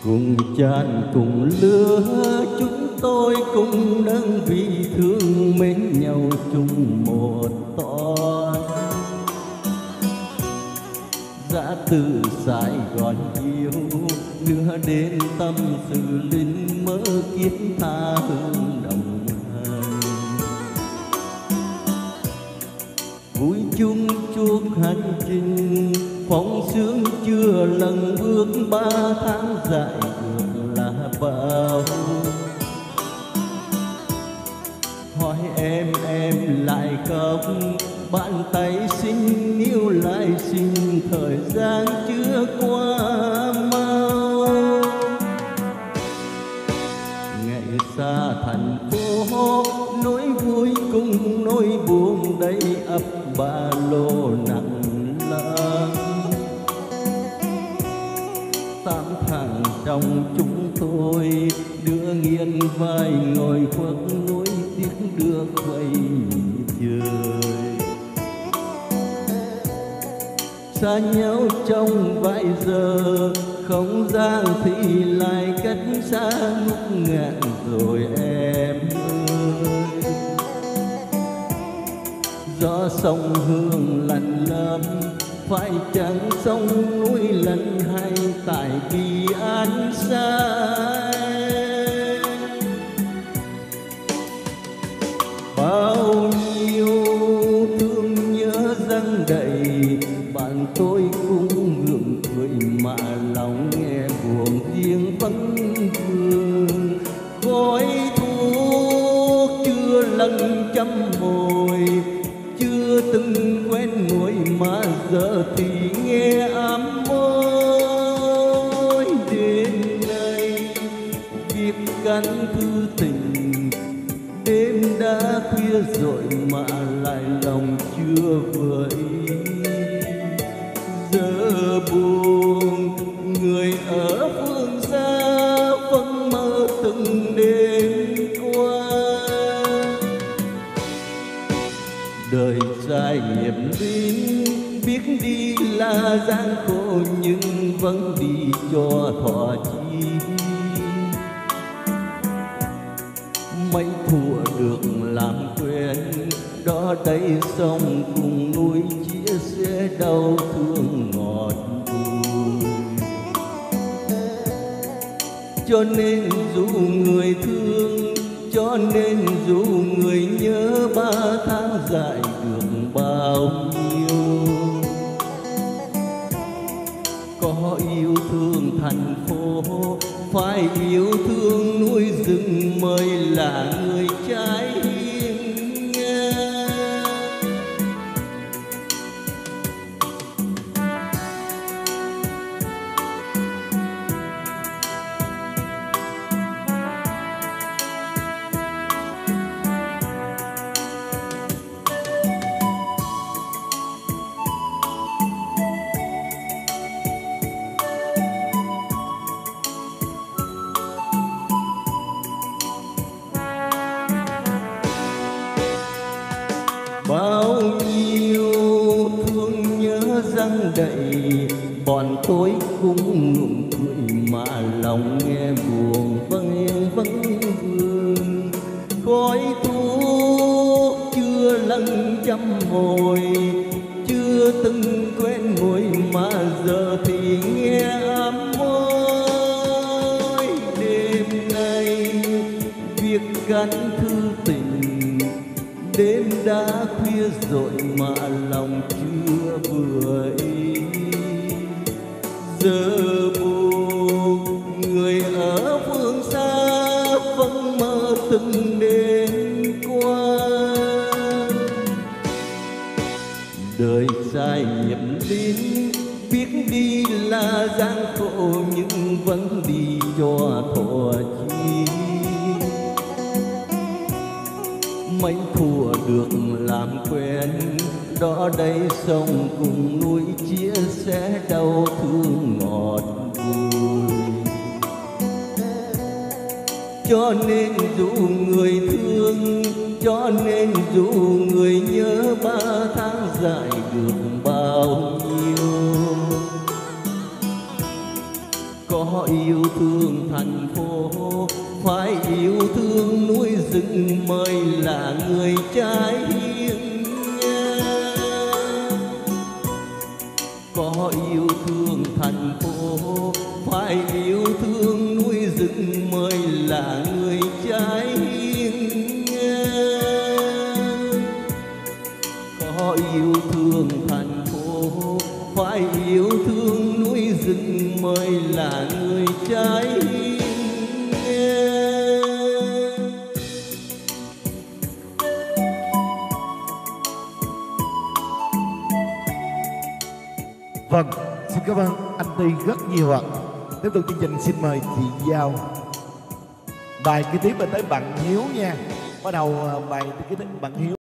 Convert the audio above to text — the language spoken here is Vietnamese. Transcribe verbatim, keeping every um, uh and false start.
Cùng tràn cùng lứa chúng tôi cùng nâng vì thương mến nhau chung một toan. Dã từ Sài Gòn yêu đưa đến tâm sự linh mơ kiếp tha hương đồng hành. Vui chung chuốc hành trình phóng sướng chưa lần bước ba tháng dài được là bao. Hỏi em em lại khóc, bàn tay xin yêu lại xin, thời gian chưa qua mau. Ngày xa thành phố nỗi vui cùng nỗi buồn đầy ắp ba lô nặng lắm. Tám tháng trong chúng tôi đưa nghiêng vai ngồi khuất nỗi tiếc đưa quay trời. Xa nhau trong vài giờ không gian thì lại cách xa ngút ngàn rồi em ơi. Gió sông Hương lạnh lắm, phải chẳng sông núi lạnh hay tại vì anh sai. Bao nhiêu thương nhớ dâng đầy, bạn tôi cũng gượng cười mà lòng nghe buồn riêng vẫn vương. Gói thuốc chưa lần trăm mồi, chưa từng quen môi mà giờ thì nghe ấm môi. Đêm nay viết cánh thư tình, đêm đã khuya rồi mà lại lòng chưa vơi. Giờ buồn người ở phương xa vẫn mơ từng đêm qua. Đời dài nghiệp lính, biết đi là gian khổ nhưng vẫn đi cho thỏa chí. Mấy thua được làm quen, đó đây sông cùng núi chia sẻ đau thương ngọt vui. Cho nên dù người thương, cho nên dù người nhớ ba tháng dài được bao nhiêu. Có yêu thương thành phố, phải yêu thương núi rừng mới là người trái hiên ngang. Bao nhiêu thương nhớ dâng đầy, bọn tôi cũng nụ cười mà lòng nghe buồn vẫn vẫn vương. Khói thuốc chưa lần trăm mồi, chưa từng quen môi mà giờ thì nghe ấm môi. Đêm nay viết cánh thư tình, đêm đã khuya rồi mà lòng chưa vừa ý. Giờ buồn người ở phương xa vẫn mơ từng đêm qua. Đời dài nhậm lính, biết đi là gian khổ nhưng vẫn đi cho thỏa chí. Mấy thua được làm quen, đó đây sông cùng núi chia sẻ đau thương ngọt vui. Cho nên dù người thương, cho nên dù người nhớ ba tháng dài được bao nhiêu. Có yêu thương thành phố, phải yêu thương núi rừng mới là người trai hiền nha. Có yêu thương thành phố, phải yêu thương núi rừng mới là người trai hiền nha. Có yêu thương thành phố, phải yêu thương núi rừng mới là người trai hiền nha. Vâng, xin cảm ơn anh Ty rất nhiều ạ. Tiếp tục chương trình xin mời chị Giao. Bài kế tiếp là tới bạn Hiếu nha. Bắt đầu bài kế tiếp bạn Hiếu.